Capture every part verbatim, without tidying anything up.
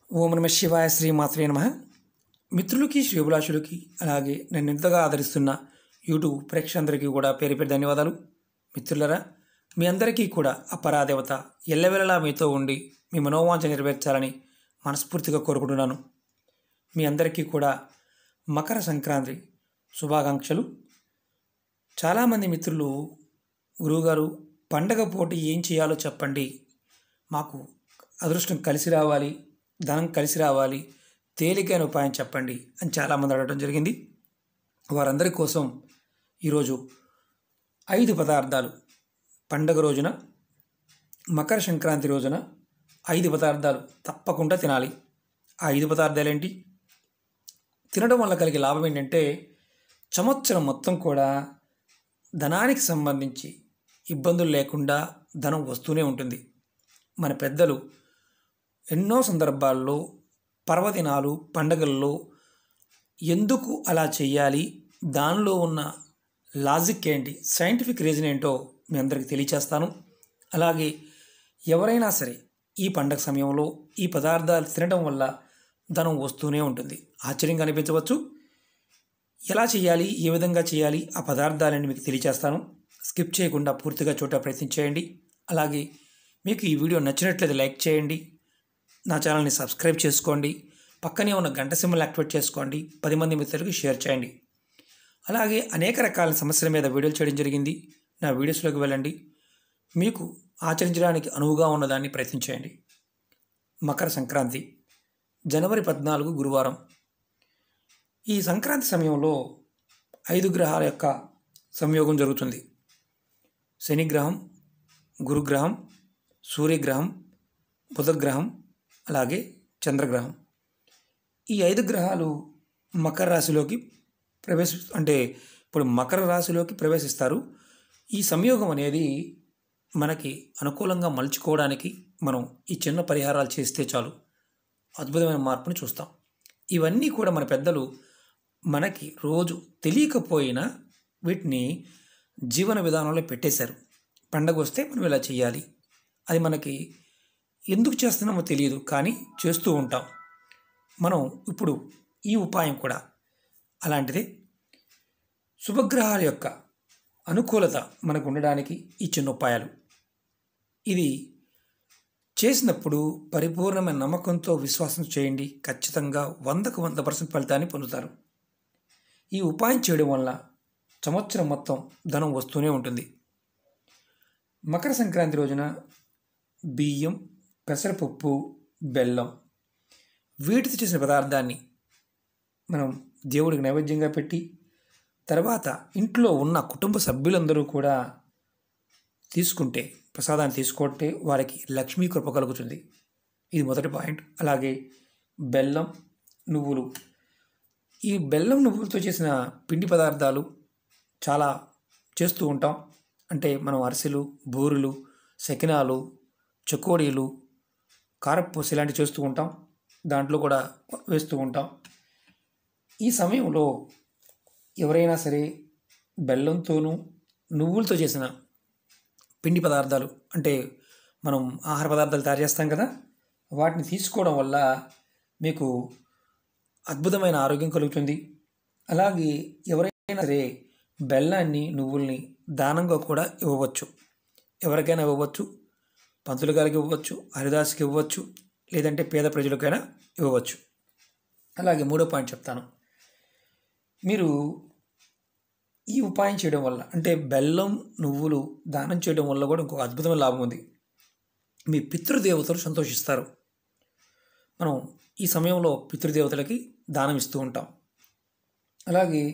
ఓం నమ శివాయ శ్రీమాత్రే నమః. మిత్రులకి శ్రేభిలాషులకి అలాగే నన్ను ఎంతగా ఆదరిస్తున్న యూట్యూబ్ ప్రేక్షకులందరికీ కూడా పేరు పేరు ధన్యవాదాలు. మిత్రులరా, మీ అందరికీ కూడా ఆ పరాదేవత ఎల్లవేళలా మీతో ఉండి మీ మనోవాంఛ నెరవేర్చాలని మనస్ఫూర్తిగా కోరుకుంటున్నాను. మీ అందరికీ కూడా మకర సంక్రాంతి శుభాకాంక్షలు. చాలామంది మిత్రులు, గురువుగారు పండగ పూట ఏం చేయాలో చెప్పండి, మాకు అదృష్టం కలిసి రావాలి, ధనం కలిసి రావాలి, తేలికైన ఉపాయం చెప్పండి అని చాలామంది అడగడం జరిగింది. వారందరి కోసం ఈరోజు ఐదు పదార్థాలు, పండగ రోజున మకర సంక్రాంతి రోజున ఐదు పదార్థాలు తప్పకుండా తినాలి. ఆ ఐదు పదార్థాలు ఏంటి, తినడం వల్ల కలిగే లాభం ఏంటంటే సంవత్సరం మొత్తం కూడా ధనానికి సంబంధించి ఇబ్బందులు లేకుండా ధనం వస్తూనే ఉంటుంది. మన పెద్దలు ఎన్నో సందర్భాల్లో పర్వదినాలు పండగల్లో ఎందుకు అలా చేయాలి, దానిలో ఉన్న లాజిక్ ఏంటి, సైంటిఫిక్ రీజన్ ఏంటో మీ అందరికీ తెలియచేస్తాను. అలాగే ఎవరైనా సరే ఈ పండగ సమయంలో ఈ పదార్థాలు తినడం వల్ల ధనం వస్తూనే ఉంటుంది. ఆశ్చర్యంగా అనిపించవచ్చు. ఎలా చేయాలి, ఏ విధంగా చేయాలి, ఆ పదార్థాలని మీకు తెలియచేస్తాను. స్కిప్ చేయకుండా పూర్తిగా చూడ ప్రయత్నించేయండి. అలాగే మీకు ఈ వీడియో నచ్చినట్లయితే లైక్ చేయండి, నా ఛానల్ని సబ్స్క్రైబ్ చేసుకోండి, పక్కనే ఉన్న గంట సింబల్ యాక్టివేట్ చేసుకోండి, పది మంది మిత్రులకు షేర్ చేయండి. అలాగే అనేక రకాల సమస్యల మీద వీడియోలు చేయడం జరిగింది. నా వీడియోస్లోకి వెళ్ళండి, మీకు ఆచరించడానికి అనువుగా ఉన్నదాన్ని ప్రయత్నించేయండి. మకర సంక్రాంతి జనవరి పద్నాలుగు గురువారం. ఈ సంక్రాంతి సమయంలో ఐదు గ్రహాల యొక్క సంయోగం జరుగుతుంది. శనిగ్రహం, గురుగ్రహం, సూర్యగ్రహం, బుధగ్రహం, అలాగే చంద్రగ్రహం. ఈ ఐదు గ్రహాలు మకర రాశిలోకి ప్రవేశ అంటే ఇప్పుడు మకర రాశిలోకి ప్రవేశిస్తారు. ఈ సంయోగం అనేది మనకి అనుకూలంగా మలుచుకోవడానికి మనం ఈ చిన్న పరిహారాలు చేస్తే చాలు అద్భుతమైన మార్పుని చూస్తాం. ఇవన్నీ కూడా మన పెద్దలు మనకి రోజు తెలియకపోయినా వీటిని జీవన విధానంలో పెట్టేశారు. పండగ వస్తే మనం ఇలా చేయాలి, అది మనకి ఎందుకు చేస్తున్నామో తెలియదు, కానీ చేస్తూ ఉంటాం. మనం ఇప్పుడు ఈ ఉపాయం కూడా అలాంటిదే. శుభగ్రహాల యొక్క అనుకూలత మనకు ఉండడానికి ఈ చిన్న ఉపాయాలు. ఇది చేసినప్పుడు పరిపూర్ణమైన నమ్మకంతో విశ్వాసం చేయండి, ఖచ్చితంగా వందకు వంద పర్సెంట్ ఫలితాన్ని పొందుతారు. ఈ ఉపాయం చేయడం వల్ల సంవత్సరం మొత్తం ధనం వస్తూనే ఉంటుంది. మకర సంక్రాంతి రోజున బియ్యం, పెసరపప్పు, బెల్లం వీటితో చేసిన పదార్థాన్ని మనం దేవుడికి నైవేద్యంగా పెట్టి తర్వాత ఇంట్లో ఉన్న కుటుంబ సభ్యులందరూ కూడా తీసుకుంటే, ప్రసాదాన్ని తీసుకుంటే వారికి లక్ష్మీ కృప కలుగుతుంది. ఇది మొదటి పాయింట్. అలాగే బెల్లం, నువ్వులు. ఈ బెల్లం నువ్వులతో చేసిన పిండి పదార్థాలు చాలా చేస్తూ ఉంటాం. అంటే మనం అరిసెలు, బూరెలు, సకినాలు, చకోడీలు, కారపూస ఇలాంటివి చేస్తూ ఉంటాం. దాంట్లో కూడా వేస్తూ ఉంటాం. ఈ సమయంలో ఎవరైనా సరే బెల్లంతోనూ నువ్వులతో చేసిన పిండి పదార్థాలు, అంటే మనం ఆహార పదార్థాలు తయారు చేస్తాం కదా, వాటిని తీసుకోవడం వల్ల మీకు అద్భుతమైన ఆరోగ్యం కలుగుతుంది. అలాగే ఎవరైనా సరే బెల్లాన్ని, నువ్వుల్ని దానంగా కూడా ఇవ్వవచ్చు. ఎవరికైనా ఇవ్వవచ్చు, పంతులు గారికి ఇవ్వచ్చు, హరిదాసుకి ఇవ్వచ్చు, లేదంటే పేద ప్రజలకైనా ఇవ్వవచ్చు. అలాగే మూడో పాయింట్ చెప్తాను. మీరు ఈ ఉపాయం చేయడం వల్ల, అంటే బెల్లం, నువ్వులు దానం చేయడం వల్ల కూడా ఇంకొక అద్భుతమైన లాభం ఉంది. మీ పితృదేవతలు సంతోషిస్తారు. మనం ఈ సమయంలో పితృదేవతలకి దానం ఇస్తూ ఉంటాం. అలాగే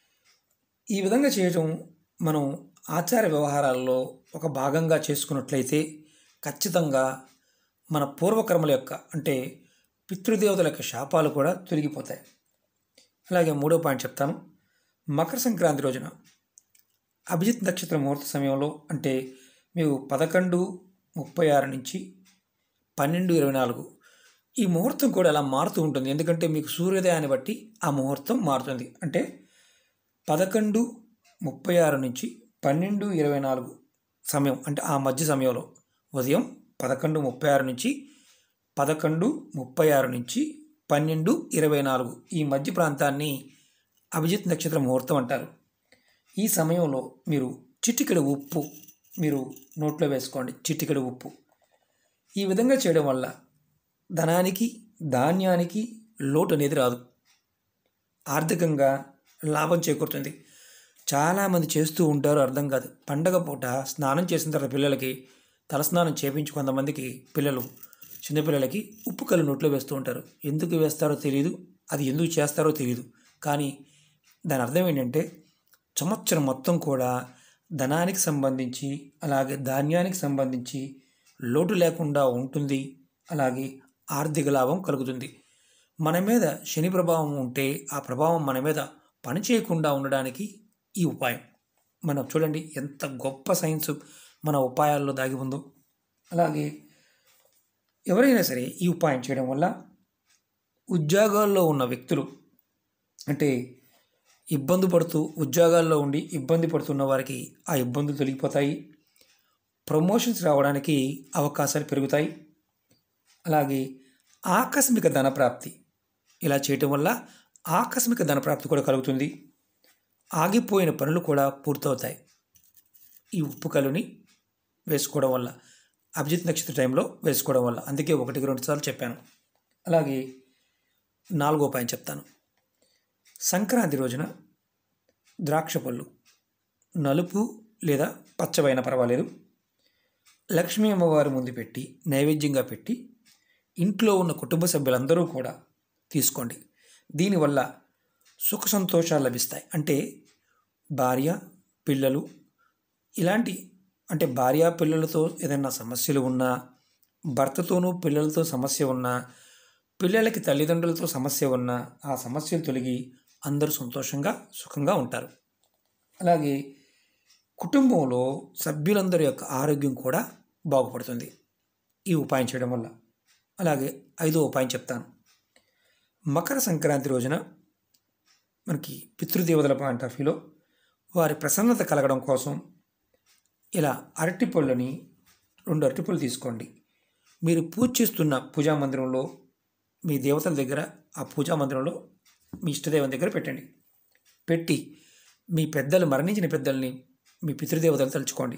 ఈ విధంగా చేయటం మనం ఆచార వ్యవహారాల్లో ఒక భాగంగా చేసుకున్నట్లయితే ఖచ్చితంగా మన పూర్వకర్మల యొక్క, అంటే పితృదేవతల యొక్క శాపాలు కూడా తొలగిపోతాయి. అలాగే మూడో పాయింట్ చెప్తాను. మకర సంక్రాంతి రోజున అభిజిత్ నక్షత్ర ముహూర్త సమయంలో, అంటే మీకు పదకొండు ముప్పై ఆరు నుంచి పన్నెండు ఇరవై నాలుగు ఈ ముహూర్తం కూడా అలా మారుతూ ఉంటుంది. ఎందుకంటే మీకు సూర్యోదయాన్ని బట్టి ఆ ముహూర్తం మారుతుంది. అంటే పదకొండు ముప్పై ఆరు నుంచి పన్నెండు ఇరవై నాలుగు సమయం, అంటే ఆ మధ్య సమయంలో ఉదయం పదకొండు ముప్పై ఆరు నుంచి పదకొండు ముప్పై ఆరు నుంచి పన్నెండు ఇరవై నాలుగు ఈ మధ్య ప్రాంతాన్ని అభిజిత్ నక్షత్ర ముహూర్తం అంటారు. ఈ సమయంలో మీరు చిటికెడు ఉప్పు మీరు నోట్లో వేసుకోండి. చిటికెడు ఉప్పు. ఈ విధంగా చేయడం వల్ల ధనానికి ధాన్యానికి లోటు అనేది రాదు. ఆర్థికంగా లాభం చేకూరుతుంది. చాలామంది చేస్తూ ఉంటారు, అర్థం కాదు. పండగ పూట స్నానం చేసిన తర్వాత పిల్లలకి తలస్నానం చేయించి కొంతమందికి పిల్లలు చిన్నపిల్లలకి ఉప్పు కళ్ళు నోట్లో వేస్తూ ఉంటారు. ఎందుకు వేస్తారో తెలియదు, అది ఎందుకు చేస్తారో తెలియదు. కానీ దాని అర్థం ఏంటంటే సంవత్సరం మొత్తం కూడా ధనానికి సంబంధించి అలాగే ధాన్యానికి సంబంధించి లోటు లేకుండా ఉంటుంది. అలాగే ఆర్థిక లాభం కలుగుతుంది. మన మీద శని ప్రభావం ఉంటే ఆ ప్రభావం మన మీద పని చేయకుండా ఉండడానికి ఈ ఉపాయం. మనం చూడండి ఎంత గొప్ప సైన్స్ మన ఉపాయాల్లో దాగి ఉందో. అలాగే ఎవరైనా సరే ఈ ఉపాయం చేయడం వల్ల ఉద్యోగాల్లో ఉన్న వ్యక్తులు, అంటే ఇబ్బంది పడుతూ ఉద్యోగాల్లో ఉండి ఇబ్బంది పడుతున్న వారికి ఆ ఇబ్బందులు తొలగిపోతాయి. ప్రమోషన్స్ రావడానికి అవకాశాలు పెరుగుతాయి. అలాగే ఆకస్మిక ధనప్రాప్తి ఇలా చేయటం వల్ల ఆకస్మిక ధనప్రాప్తి కూడా కలుగుతుంది. ఆగిపోయిన పనులు కూడా పూర్తవుతాయి ఈ ఉప్పు కలుని వేసుకోవడం వల్ల, అభిజిత్ నక్షత్ర టైంలో వేసుకోవడం వల్ల. అందుకే ఒకటికి రెండు సార్లు చెప్పాను. అలాగే నాలుగో ఉపాయం చెప్తాను. సంక్రాంతి రోజున ద్రాక్ష పళ్ళు నలుపు లేదా పచ్చవైనా పర్వాలేదు లక్ష్మీ అమ్మవారి ముందు పెట్టి నైవేద్యంగా పెట్టి ఇంట్లో ఉన్న కుటుంబ సభ్యులందరూ కూడా తీసుకోండి. దీనివల్ల సుఖ సంతోషాలు లభిస్తాయి. అంటే భార్య పిల్లలు ఇలాంటి అంటే భార్య పిల్లలతో ఏదైనా సమస్యలు ఉన్నా, భర్తతోనూ పిల్లలతో సమస్య ఉన్నా, పిల్లలకి తల్లిదండ్రులతో సమస్య ఉన్నా ఆ సమస్యలు తొలగి అందరూ సంతోషంగా సుఖంగా ఉంటారు. అలాగే కుటుంబంలో సభ్యులందరి యొక్క ఆరోగ్యం కూడా బాగుపడుతుంది ఈ ఉపాయం చేయడం వల్ల. అలాగే ఐదో ఉపాయం చెప్తాను. మకర సంక్రాంతి రోజున మనకి పితృదేవతల పాయింట్ ఆఫ్ వ్యూలో వారి ప్రసన్నత కలగడం కోసం ఇలా అరటిపళ్ళని రెండు అరటిపళ్ళు తీసుకోండి. మీరు పూజ చేస్తున్న పూజా మందిరంలో మీ దేవతల దగ్గర ఆ పూజా మందిరంలో మీ ఇష్టదేవం దగ్గర పెట్టండి. పెట్టి మీ పెద్దలు మరణించిన పెద్దల్ని మీ పితృదేవతలు తలుచుకోండి.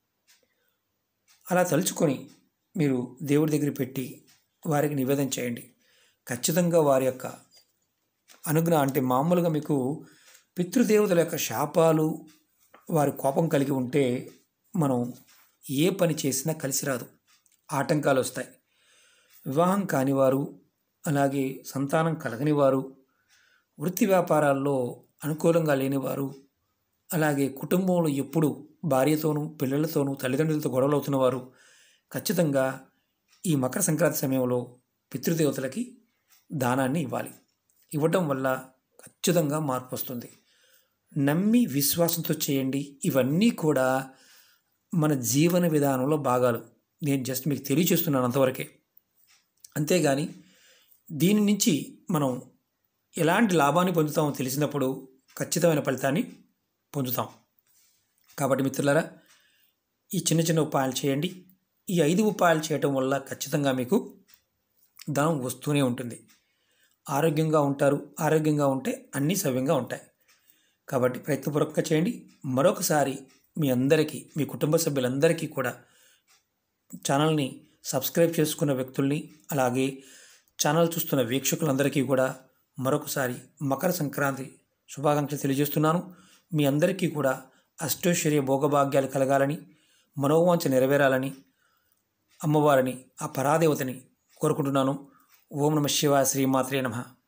అలా తలుచుకొని మీరు దేవుడి దగ్గర పెట్టి వారికి నివేదన చేయండి. ఖచ్చితంగా వారి యొక్క అనుగ్రహం, అంటే మామూలుగా మీకు పితృదేవతల యొక్క శాపాలు వారి కోపం కలిగి ఉంటే మనం ఏ పని చేసినా కలిసి రాదు, ఆటంకాలు వస్తాయి. వివాహం కానివారు, అలాగే సంతానం కలగని వారు, వృత్తి వ్యాపారాల్లో అనుకూలంగా లేనివారు, అలాగే కుటుంబంలో ఎప్పుడు భార్యతోనూ పిల్లలతోనూ తల్లిదండ్రులతో గొడవలు అవుతున్నవారు ఖచ్చితంగా ఈ మకర సంక్రాంతి సమయంలో పితృదేవతలకి దానాన్ని ఇవ్వాలి. ఇవ్వటం వల్ల ఖచ్చితంగా మార్పు వస్తుంది. నమ్మి విశ్వాసంతో చేయండి. ఇవన్నీ కూడా మన జీవన విధానంలో భాగాలు. నేను జస్ట్ మీకు తెలియచేస్తున్నాను అంతవరకే. అంతేగాని దీని నుంచి మనం ఎలాంటి లాభాన్ని పొందుతామో తెలిసినప్పుడు ఖచ్చితమైన ఫలితాన్ని పొందుతాం. కాబట్టి మిత్రులారా, ఈ చిన్న చిన్న ఉపాయాలు చేయండి. ఈ ఐదు ఉపాయాలు చేయటం వల్ల ఖచ్చితంగా మీకు ధనం వస్తూనే ఉంటుంది. ఆరోగ్యంగా ఉంటారు. ఆరోగ్యంగా ఉంటే అన్నీ సవ్యంగా ఉంటాయి. కాబట్టి ప్రయత్నపూర్వకంగా చేయండి. మరొకసారి మీ అందరికీ, మీ కుటుంబ సభ్యులందరికీ కూడా ఛానల్ని సబ్స్క్రైబ్ చేసుకున్న వ్యక్తుల్ని, అలాగే ఛానల్ చూస్తున్న వీక్షకులందరికీ కూడా మరొకసారి మకర సంక్రాంతి శుభాకాంక్షలు తెలియజేస్తున్నాను. మీ అందరికీ కూడా అష్టైశ్వర్య భోగభాగ్యాలు కలగాలని, మనోవాంఛ నెరవేరాలని అమ్మవారిని, ఆ పరాదేవతని కోరుకుంటున్నాను. ఓం నమః శివాయ. శ్రీమాత్రే నమః.